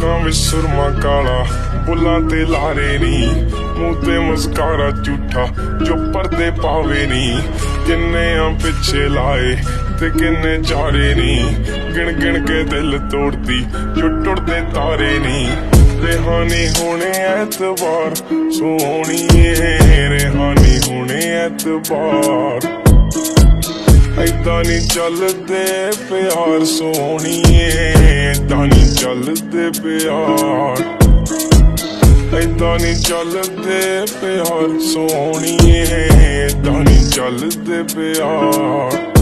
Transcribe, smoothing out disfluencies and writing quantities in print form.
ਅੱਖਾਂ ਵਿੱਚ ਸੁਰਮਾ ਕਾਲਾ, ਬੁੱਲਾਂ ਤੇ ਲਾਰੇ ਨੀ, ਮੂੰਹ ਤੇ ਮੁਸਕਾਰਾ ਝੂਠਾ ਜੋ ਪਰਦੇ ਪਾਵੇ ਨੀ। ਕਿੰਨੇ ਆ ਪਿੱਛੇ ਲਾਏ ਤੇ ਕਿੰਨੇ ਚਾਰੇ ਨੀ, ਗਿਣ ਗਿਣ ਕੇ ਦਿਲ ਤੋੜਦੀ ਜੋ ਟੁੱਟਦੇ ਤਾਰੇ ਨੀ। रेहानी होने एतबार सोहणीए, रेहानी होने एतबार। ऐदां नी चलदे प्यार सोहणीए, ऐदां नी चलदे प्यार। ऐदां नी चलदे प्यार सोहणीए, ऐदां नी चलदे प्यार।